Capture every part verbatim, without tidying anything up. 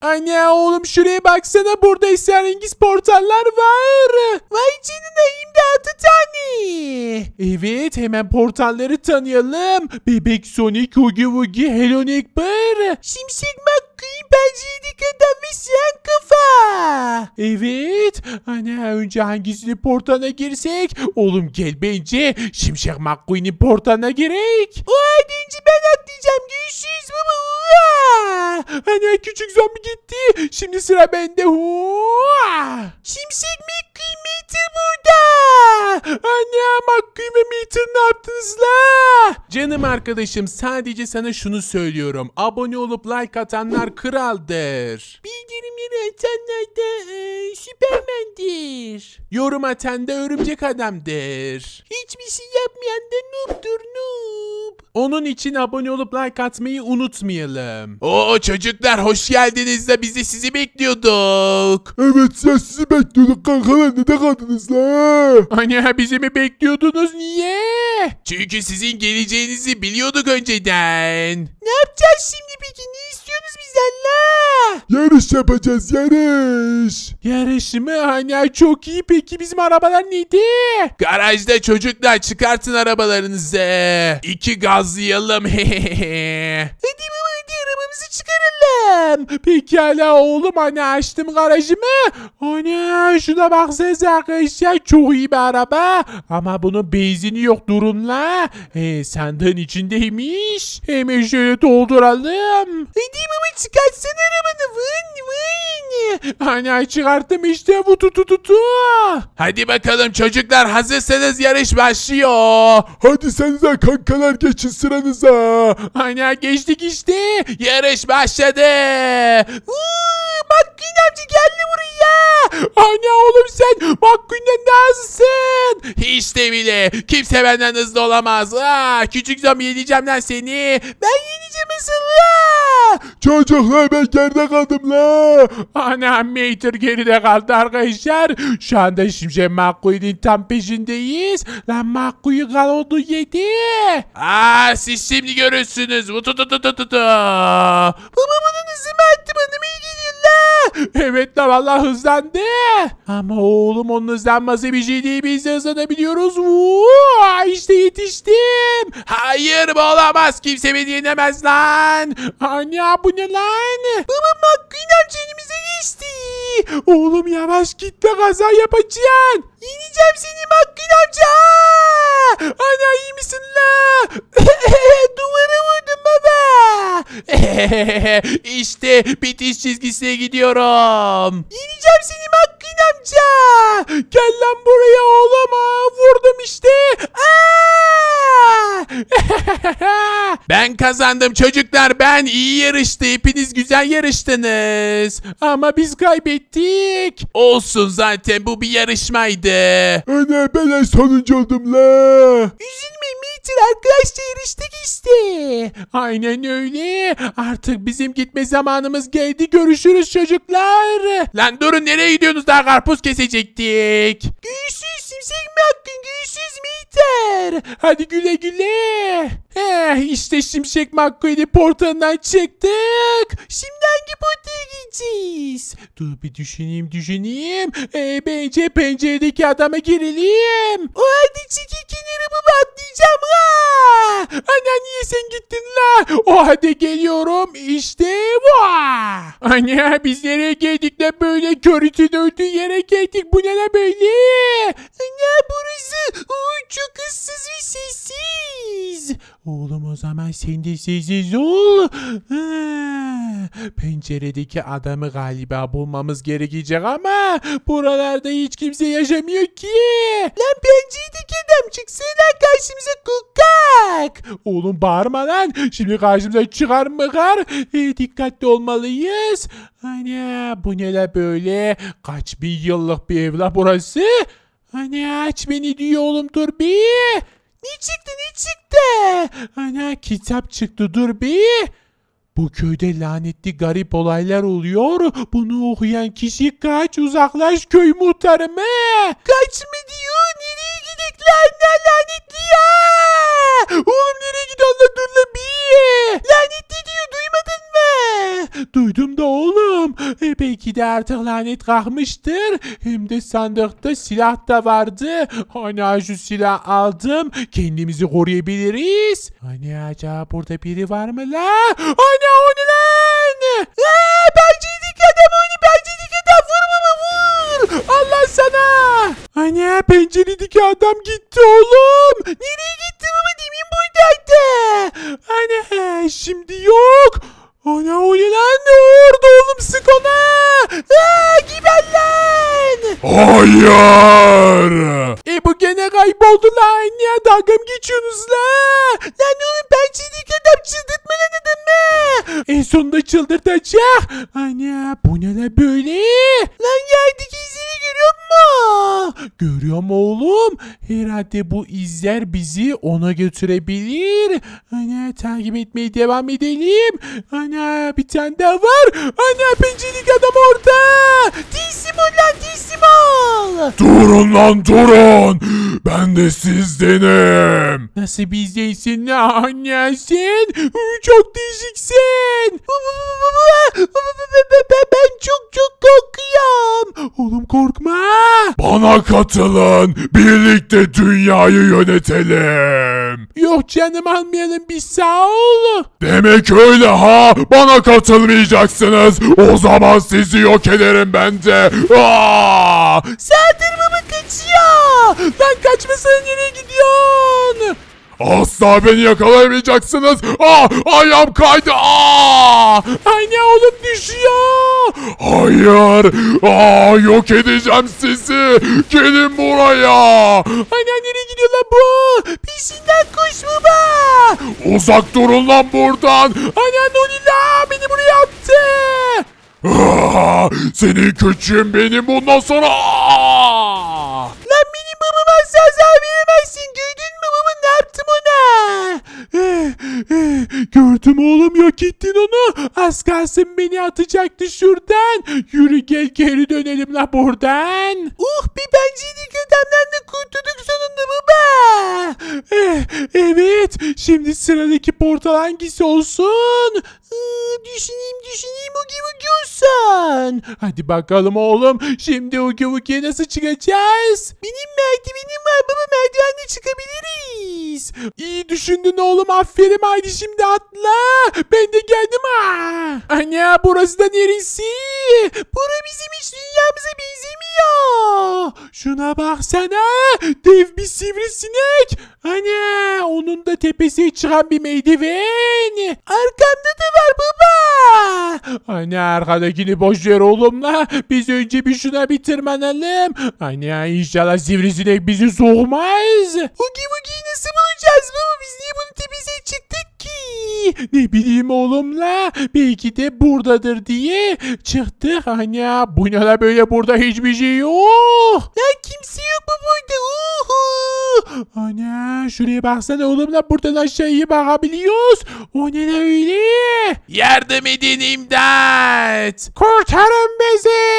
Anne oğlum şuraya baksana, burada esrarengiz portallar var. Vay canına, hem de altı tane. Evet, hemen portalları tanıyalım. Bebek Sonic, Hugi Wugi, Hello Neighbor, Şimşek McQueen, Penceredik Adam ve Siyah Kafa. Evet. Anne önce hangisini portala girsek? Oğlum gel, bence Şimşek McQueen'in portalına girek. O hadi önce ben atlayacağım. Görüşürüz baba. Anne küçük zombi gitti. Şimdi sıra bende. Şimşek McQueen, Meter burada. Anne McQueen ve Meter ne yaptınız la? Canım arkadaşım, sadece sana şunu söylüyorum. Abone olup like atanlar kraldır. Bildirimleri atanlar da e, Süpermen'dir. Yorum atan da örümcek adamdır. Hiçbir şey yapmayan da noob'dur, noob. Onun için abone olup like atmayı unutmayalım. Oo çocuklar, hoş geldiniz de biz de sizi bekliyorduk. Evet ya, sizi bekliyorduk kankalar, neden kaldınız la? Anne bizi mi bekliyordunuz, niye? Çünkü sizin geleceğinizi biliyorduk önceden. Ne yapacağız şimdi peki, ne istiyorsunuz bizden la? Yarış yapacağız, yarış. Yarış mı? Anne çok iyi, peki bizim arabalar neydi? Garajda çocuklar, çıkartın arabalarınızı. İki gazlayalım. Hadi baba hadi, arabamızı çıkaralım. Pekala oğlum, anne açtım garajımı. Anne şuna baksanıza arkadaşlar, çok iyi bir araba. Ama bunun benzini yok, durun la. He, sandığın içindeymiş. Hemen şöyle dolduralım. Hadi baba çıkartsana arabanı. Vın vın. Anne çıkarttım işte, bu tutu tutu. Hadi bakalım çocuklar, hazırsanız yarış başlıyor. Hadi sen de kankalar, geçin sıranıza. Anne geçtik işte. Yarış başladı. Uuu, McQueen amca geldi buraya. Anne oğlum, sen McQueen'den daha hızlısın. Hiç de bile. Kimse benden hızlı olamaz. Aa, küçük zombi, yeneceğim lan seni. Ben yeneceğim asıl. Çocuklar ben geride kaldım la. Anam Mater geride kaldı arkadaşlar. Şu anda şimdi McQueen'in tam peşindeyiz. Lan McQueen kalodu yedi. Aa, siz şimdi görürsünüz. Baba bunun hızı mı attı, bana mı iyi geliyor la? Evet la, vallahi hızlandı. Ama oğlum onun hızlanması bir şey değil, biz de hızlanabiliyoruz. Vuu, işte yetiştim. Hayır bu olamaz, kimse beni yenemez lan. Anne bu ne lan? Baba McQueen amca önümüze geçti. Oğlum yavaş git de kaza yapacaksın. Yeneceğim seni McQueen amca. Anne iyi misin la? Duvara vurdum baba. İşte bitiş çizgisine gidiyorum. Yeneceğim seni McQueen amca. Gel lan buraya oğlum. Aa, vurdum işte. Ben kazandım çocuklar, ben iyi yarıştı. Hepiniz güzel yarıştınız. Ama biz kaybettik. Olsun, zaten bu bir yarışmaydı. Ana ben en sonuncu oldum la. Üzülme Meter, arkadaşlar yarıştık işte. Aynen öyle. Artık bizim gitme zamanımız geldi. Görüşürüz çocuklar. Lan durun, nereye gidiyorsunuz, daha karpuz kesecektik. Görüşürüz Şimşek McQueen, görüşürüz Meter. Hadi güle güle. Heh, işte Şimşek McQueen'in portalından çıktık. Şimdi hangi portaya gideceğiz? Dur bir düşüneyim düşüneyim. Ee, bence penceredeki adama girelim. O hadi çekil kenara baba, atlayacağım ha. Anne niye sen gittin la? O hadi geliyorum işte. Vaa. Anne biz nereye geldik de böyle, körütün öldüğü yere geldik. Bu ne la böyle? Anne burası Oo, çok ıssız ve sessiz. Oğlum o zaman sen de sessiz ol. Penceredeki adamı galiba bulmamız gerekecek ama buralarda hiç kimse yaşamıyor ki. Lan penceredeki adam çıksana karşımıza, kukak. Oğlum bağırma lan. Şimdi karşımıza çıkar mı kar? E, dikkatli olmalıyız. Ana bu ne la böyle? Kaç bin yıllık bir ev la burası? Ana aç beni diyor oğlum, dur bir. Ne çıktı ne çıktı? Ana kitap çıktı, dur bir. Bu köyde lanetli garip olaylar oluyor. Bunu okuyan kişi kaç, uzaklaş köy muhtarımı. Kaç mı diyor? Nereye gidik lan, ne lanetli ya? Oğlum nereye gidiyorsun lan, dur lan bir. Lanetli diyor, duymadın mı? Duydum da oğlum. E, belki de artık lanet kalkmıştır. Hem de sandıkta silah da vardı. Hani şu silah aldım. Kendimizi koruyabiliriz. Hani acaba burada biri var mı la? Hani o ne lan? Eee penceredeki adam onu penceredeki adam vur baba vur. Allah sana. Hani penceredeki adam gitti oğlum. Nereye gitti baba demin buradaydı. Hani şimdi yok. Ana o ne lan? Orada oğlum sık ona. Aa, giber lan. Hayır. E bu gene kayboldu lan. Niye dalga mı geçiyorsunuz la? Lan oğlum ben çiğnik adam çıldırtma lan adamı. En sonunda çıldırtacak. Ana bu ne la böyle? Lan yerdeki izleri görüyor musun? Görüyorum oğlum. Herhalde bu izler bizi ona götürebilir. Ana takip etmeye devam edelim. Ana bir tane daha var. Ana pencerelik adam orada. Teslim ol lan teslim ol. Durun lan durun. Ben de sizdenim. Nasıl biz değilsin lan anne sen? Çok değişiksin. Ben çok çok korkuyorum. Oğlum korkma. Bana katılın. Birlikte dünyayı yönetelim. Yok canım almayalım biz sağ ol. Demek öyle ha. Bana katılmayacaksınız. O zaman sizi yok ederim ben de. Aa! Saldırmamı kaçıyor. Lan kaçmasana nereye gidiyorsun? Asla beni yakalayamayacaksınız. Aa, ayağım kaydı. Aa! Anne oğlum düşüyor. Hayır. Aa, yok edeceğim sizi. Gelin buraya. Anne nereye gidiyor lan bu? Peşinden koş baba. Uzak durun lan buradan. Anne Nolila beni buraya attı. Aa, senin küçüğün benim bundan sonra. Aa! Lan benim babama zarar veremezsin. Gördün mü baba ne yaptım ona? Eh, eh, gördüm oğlum yok ettin onu. Az kalsın beni atacaktı şuradan. Yürü gel geri dönelim la buradan. Uh bir penceredeki adamdan da kurtulduk sonunda baba. Eh, evet şimdi sıradaki portal hangisi olsun? Ee, düşüneyim düşüneyim ugi ugi olsun. Hadi bakalım oğlum. Şimdi ugi ugi'ye nasıl çıkacağız? Benim merdivenim var baba merdivenle çıkabiliriz. İyi düşündün oğlum aferin haydi şimdi atla. Ben de geldim ha. Anne burası da neresi? Bura bizim hiç dünyamıza benzemiyor. Şuna baksana. Dev bir sivrisinek. Anne onun da tepesine çıkan bir merdiven. Arkamda da var baba. Anne arkadakini boş ver oğlum la. Biz önce bir şuna bir tırmanalım. Anne inşallah sivrisinek bizi soğumaz. Ugi Ugi'yi nasıl bulacağız baba? Biz niye bunun tepesine çıktık ki? Ne bileyim oğlum la. Belki de buradadır diye çıktık. Anne bu ne la böyle burada hiçbir şey yok. Lan kimse yok mu burada? Uhu. Anne şuraya baksana oğlum la buradan aşağıya bakabiliyoruz. O ne la öyle? Yardım edin imdat. Kurtarın bizi.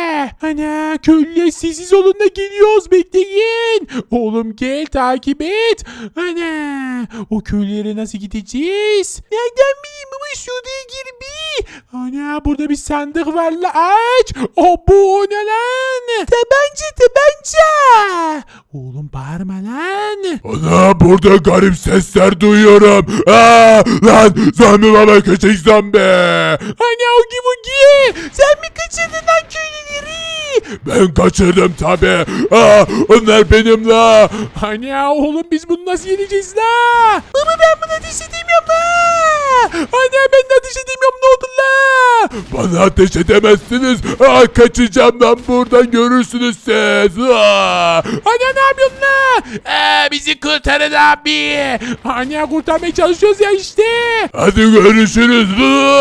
Anne köylüler sessiz olun da geliyoruz bekleyin. Oğlum gel takip et. Anne o köylere nasıl gideceğiz? Nereden bileyim baba şuraya gir bir. Anne burada bir sandık var la aç. O bu o ne lan? Tabanca tabanca. Oğlum bağırma lan. Ana burada garip sesler duyuyorum. Aa, lan zombi baba küçük zombi. Anne Ugi Ugi. Sen mi kaçırdın lan köylüleri? Ben kaçırdım tabi. Aa, onlar benim la. Anne oğlum biz bunu nasıl yeneceğiz la? Baba ben bunu ateş edemiyorum la. Anne ben de ateş edemiyorum ne oldu la? Bana ateş edemezsiniz. Aa, kaçacağım lan buradan görürsünüz siz. Aa. Anne ne yapıyorsun la? Ee, bizi kurtarın abi. Anne kurtarmaya çalışıyoruz ya işte. Hadi görüşürüz.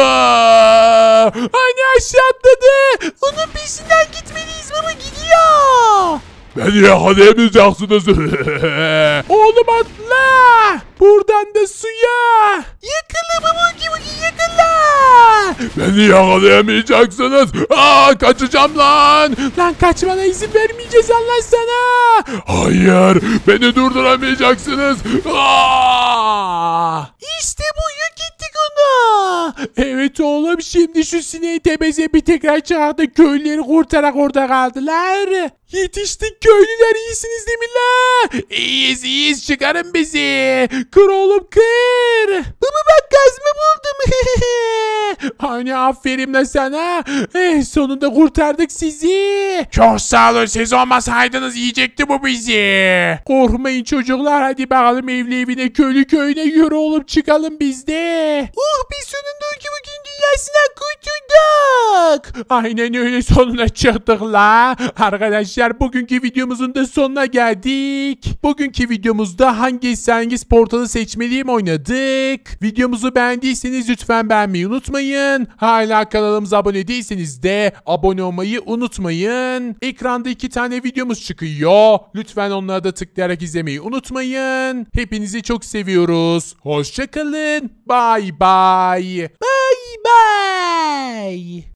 Aa. Anne aşağı atladı. Onun peşinden gitmeliyiz baba gidiyor. Beni yakalayamayacaksınız. Oğlum atla. Buradan da suya. Yakala baba gibi yakala. Beni yakalayamayacaksınız. Aa, kaçacağım lan. Lan kaçmana izin vermeyeceğiz Allah sana. Hayır, beni durduramayacaksınız. Aa! İşte bu yok ettik onu. Evet oğlum, şimdi şu sineği tepeze bir tekrar çağırdı. Köylüleri kurtarak orada kaldılar. Yetiştik köylüler, iyisiniz değil mi la? İyiyiz iyiyiz, çıkarın bizi. Kır oğlum kır. Baba bak, gaz mı buldum. Hani aferin la sana. Eh, sonunda kurtardık sizi. Çok sağ olun, siz olmasaydınız yiyecekti bu bizi. Korkmayın çocuklar, hadi bakalım evli evine köylü köyüne yürü oğlum, çıkalım biz de. Oh, biz sonunda ki bugün dünyasından kurtulduk. Aynen öyle, sonuna çıktık la. Arkadaşlar, bugünkü videomuzun da sonuna geldik. Bugünkü videomuzda hangi hangi portalı seçmeliyim oynadık. Videomuzu beğendiyseniz lütfen beğenmeyi unutmayın. Hala kanalımıza abone değilseniz de abone olmayı unutmayın. Ekranda iki tane videomuz çıkıyor. Lütfen onlara da tıklayarak izlemeyi unutmayın. Hepinizi çok seviyoruz. Hoşça kalın. Bye bye. Bye bye.